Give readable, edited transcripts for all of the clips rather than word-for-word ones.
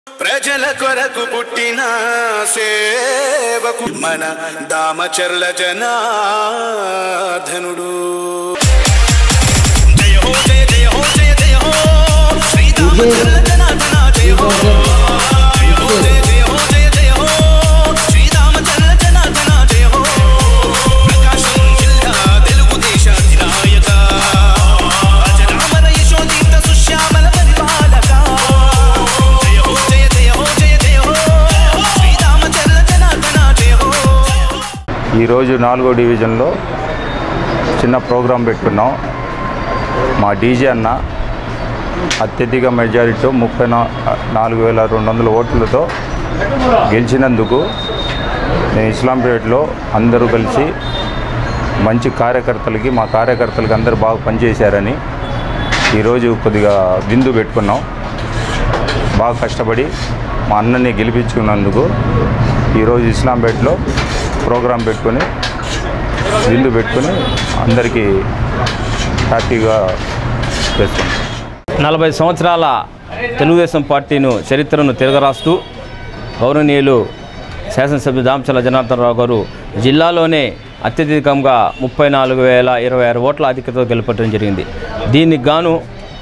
ప్రజల కొరకు పుట్టిన సేవకు మన దామచర్ల జనార్దనుడు. జయ హో జయ జయ హో జయ జయ హో శ్రీ దామచర్ల జనార్దన జయ హో. జయ హో జయ జయ హో జయ జయ హో శ్రీ దామచర్ల జనార్దన జయ హో. ప్రకాశం జిల్లా తెలుగుదేశ అధినాయక అజరామర యశోదీప్త సుశ్యామల పరిపాలక. ఈరోజు 4వ డివిజన్లో చిన్న ప్రోగ్రాం పెట్టుకున్నాం. మా డీజే అన్న అత్యధిక మెజారిటీతో 34,200 ఓట్లతో గెలిచినందుకు నేను ఇస్లాంపేటలో అందరూ కలిసి మంచి కార్యకర్తలకి మా కార్యకర్తలకి అందరూ బాగా పనిచేశారని ఈరోజు కొద్దిగా విందు పెట్టుకున్నాం. బాగా కష్టపడి మా అన్నని గెలిపించుకున్నందుకు ఈరోజు ఇస్లాంపేటలో ప్రోగ్రాం పెట్టుకొని విందు పెట్టుకొని అందరికీ హ్యాపీగా చేస్తున్నాం. 40 సంవత్సరాల తెలుగుదేశం పార్టీను చరిత్రను తిరగరాస్తూ గౌరవనీయులు శాసనసభ్యులు దామచర్ల జనార్దనరావు గారు జిల్లాలోనే అత్యధికంగా 34,026 ఓట్ల ఆధిక్యతతో గెలుపట్టడం జరిగింది. దీనికి గాను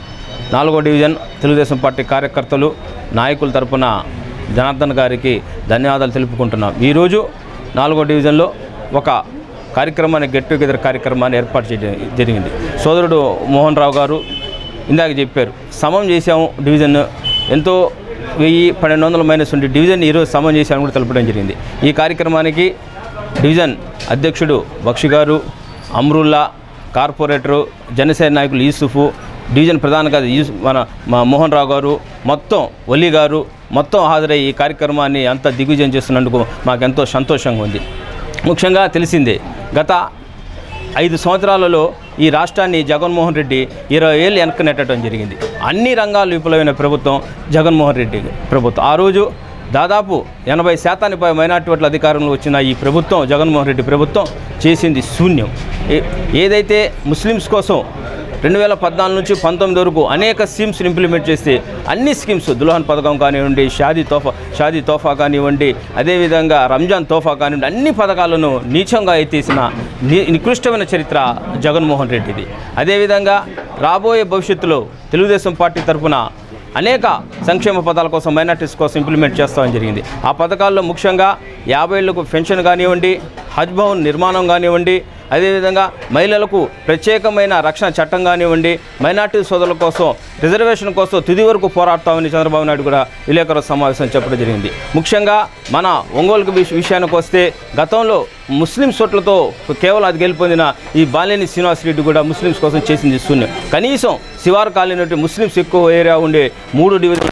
4వ డివిజన్ తెలుగుదేశం పార్టీ కార్యకర్తలు నాయకుల తరపున జనార్దన్ గారికి ధన్యవాదాలు తెలుపుకుంటున్నాం. ఈరోజు 4వ డివిజన్లో ఒక కార్యక్రమాన్ని గెట్ టుగెదర్ కార్యక్రమాన్ని ఏర్పాటు చేయడం జరిగింది. సోదరుడు మోహన్ రావు గారు ఇందాక చెప్పారు, సమం చేసాము డివిజన్ ఎంతో 1000-1200 మైనస్ ఉండి డివిజన్ ఈరోజు సమం చేశామని కూడా తెలపడం జరిగింది. ఈ కార్యక్రమానికి డివిజన్ అధ్యక్షుడు బక్షి గారు, అమ్రుల్లా, కార్పొరేటరు జనసేన నాయకులు యూసుఫ్, డివిజన్ ప్రధాన కార్యదర్శి మన మోహన్ రావు గారు, మొత్తం వల్లి గారు మొత్తం హాజరై ఈ కార్యక్రమాన్ని అంతా దిగ్విజయం చేస్తున్నందుకు మాకెంతో సంతోషంగా ఉంది. ముఖ్యంగా తెలిసిందే, గత 5 సంవత్సరాలలో ఈ రాష్ట్రాన్ని జగన్మోహన్ రెడ్డి 20 ఏళ్ళు వెనక్కి నెట్టడం జరిగింది. అన్ని రంగాలు విఫలమైన ప్రభుత్వం జగన్మోహన్ రెడ్డి ప్రభుత్వం. ఆ రోజు దాదాపు 80% మైనార్టీ ఓట్ల అధికారంలో వచ్చిన ఈ ప్రభుత్వం జగన్మోహన్ రెడ్డి ప్రభుత్వం చేసింది శూన్యం. ఏదైతే ముస్లిమ్స్ కోసం 2014 నుంచి 19 వరకు అనేక స్కీమ్స్ని ఇంప్లిమెంట్ చేస్తే అన్ని స్కీమ్స్ దుల్హన్ పథకం కానివ్వండి, షాదీ తోఫా కానివ్వండి, అదేవిధంగా రంజాన్ తోఫా కానివ్వండి, అన్ని పథకాలను నీచంగా ఎత్తేసిన నికృష్టమైన చరిత్ర జగన్మోహన్ రెడ్డిది. అదేవిధంగా రాబోయే భవిష్యత్తులో తెలుగుదేశం పార్టీ తరఫున అనేక సంక్షేమ పథకాల కోసం మైనార్టీస్ కోసం ఇంప్లిమెంట్ చేస్తామని జరిగింది. ఆ పథకాల్లో ముఖ్యంగా 50 ఏళ్లకు పెన్షన్ కానివ్వండి, హజ్ భవన్ నిర్మాణం కానివ్వండి, అదేవిధంగా మహిళలకు ప్రత్యేకమైన రక్షణ చట్టం కానివ్వండి, మైనార్టీ సోదరుల కోసం రిజర్వేషన్ కోసం తుది వరకు పోరాడతామని చంద్రబాబు నాయుడు కూడా విలేకరుల సమావేశం చెప్పడం జరిగింది. ముఖ్యంగా మన ఒంగోలు విషయానికి వస్తే గతంలో ముస్లిమ్స్ ఓట్లతో కేవలం అది గెలుపొందిన ఈ బాలేని శ్రీనివాసరెడ్డి కూడా ముస్లిమ్స్ కోసం చేసింది శూన్యం. కనీసం శివారు కాలనీ ముస్లిమ్స్ ఎక్కువ ఏరియా ఉండే 3 డివిజన్లు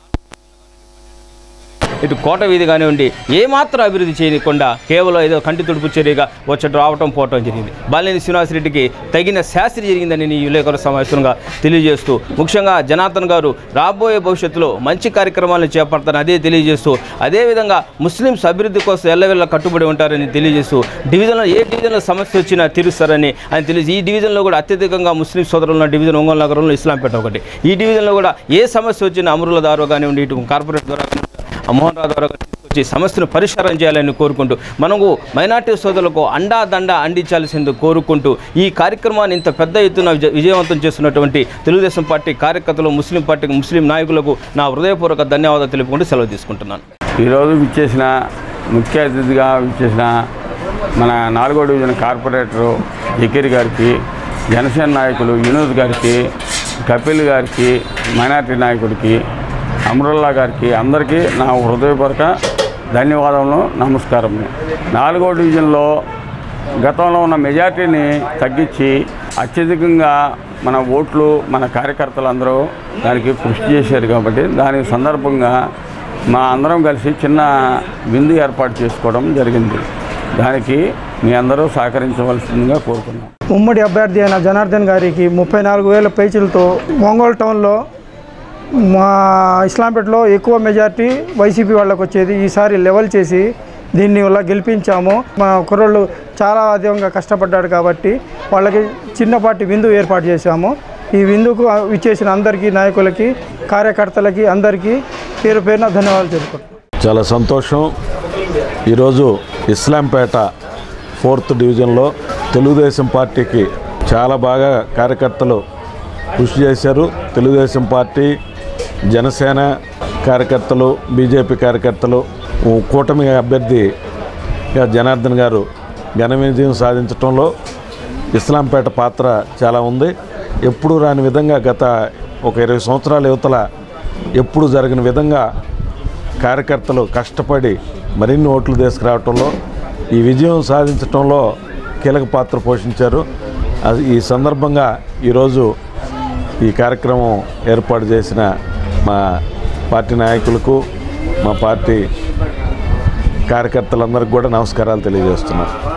ఇటు కోట వీధి కానివ్వండి ఏమాత్రం అభివృద్ధి చేయకుండా కేవలం ఏదో కంటి తుడుపు చర్యగా వచ్చి రావటం పోవటం జరిగింది. బాలినేని శ్రీనివాసరెడ్డికి తగిన శాస్త్రి జరిగిందని ఈ విలేకరుల సమావేశంగా తెలియజేస్తూ ముఖ్యంగా జనార్దన్ గారు రాబోయే భవిష్యత్తులో మంచి కార్యక్రమాలను చేపడతారని అదే తెలియజేస్తూ, అదేవిధంగా ముస్లిమ్స్ అభివృద్ధి కోసం ఎల్లవెల్ల కట్టుబడి ఉంటారని తెలియజేస్తూ డివిజన్లో ఏ డివిజన్లో సమస్య వచ్చినా తీరుస్తారని ఆయన తెలియజేసి ఈ డివిజన్లో కూడా అత్యధికంగా ముస్లిం సోదరులు ఉన్న డివిజన్ ఒంగోలు నగరంలో ఇస్లాంపేట ఒకటి. ఈ డివిజన్లో కూడా ఏ సమస్య వచ్చినా అమరుల ద్వారా కానివ్వండి, ఇటు కార్పొరేట్ ద్వారా మోహన్ రావు ద్వారా తీసుకొచ్చి సమస్యను పరిష్కారం చేయాలని కోరుకుంటూ మనకు మైనార్టీ సోదరులకు అండాదండ అందించాల్సింది కోరుకుంటూ ఈ కార్యక్రమాన్ని ఇంత పెద్ద ఎత్తున విజయవంతం చేస్తున్నటువంటి తెలుగుదేశం పార్టీ కార్యకర్తలు, ముస్లిం పార్టీకి, ముస్లిం నాయకులకు నా హృదయపూర్వక ధన్యవాదాలు తెలుపుకుంటూ సెలవు తీసుకుంటున్నాను. ఈరోజు ముఖ్య అతిథిగా విచ్చేసిన మన 4వ డివిజన్ కార్పొరేటరు జకీర్ గారికి, జనసేన నాయకులు యూనుస్ గారికి, కపిల్ గారికి, మైనార్టీ నాయకుడికి, అమ్రుల్లా గారికి అందరికీ నా హృదయపూర్వక ధన్యవాదములు, నమస్కారం. 4వ డివిజన్లో గతంలో ఉన్న మెజార్టీని తగ్గించి అత్యధికంగా మన ఓట్లు మన కార్యకర్తలు అందరూ దానికి కృషి చేశారు కాబట్టి దాని సందర్భంగా మా అందరం కలిసి చిన్న విందు ఏర్పాటు చేసుకోవడం జరిగింది. దానికి మీ అందరూ సహకరించవలసిందిగా కోరుకున్నాం. ఉమ్మడి అభ్యర్థి అయిన జనార్దన్ గారికి 34,000 పైచలతో ఒంగోలు టౌన్లో మా ఇస్లాంపేటలో ఎక్కువ మెజార్టీ వైసీపీ వాళ్ళకి వచ్చేది. ఈసారి లెవెల్ చేసి దీన్ని వల్ల గెలిపించాము. మా కుర్రోళ్ళు చాలా అధికంగా కష్టపడ్డాడు కాబట్టి వాళ్ళకి చిన్నపాటి విందు ఏర్పాటు చేశాము. ఈ విందుకు విచ్చేసిన అందరికీ, నాయకులకి, కార్యకర్తలకి అందరికీ పేరు పేరున ధన్యవాదాలు తెలుపుకుంటున్నాను. చాలా సంతోషం. ఈరోజు ఇస్లాంపేట 4th డివిజన్లో తెలుగుదేశం పార్టీకి చాలా బాగా కార్యకర్తలు కృషి చేశారు. తెలుగుదేశం పార్టీ, జనసేన కార్యకర్తలు, బీజేపీ కార్యకర్తలు, కూటమి అభ్యర్థి జనార్దన్ గారు ఘన విజయం సాధించడంలో ఇస్లాంపేట పాత్ర చాలా ఉంది. ఎప్పుడు రాని విధంగా గత ఒక 20 సంవత్సరాల యువతల ఎప్పుడు జరిగిన విధంగా కార్యకర్తలు కష్టపడి మరిన్ని ఓట్లు తీసుకురావడంలో, ఈ విజయం సాధించడంలో కీలక పాత్ర పోషించారు. ఈ సందర్భంగా ఈరోజు ఈ కార్యక్రమం ఏర్పాటు చేసిన మా పార్టీ నాయకులకు, మా పార్టీ కార్యకర్తలందరికీ కూడా నమస్కారాలు తెలియజేస్తున్నాను.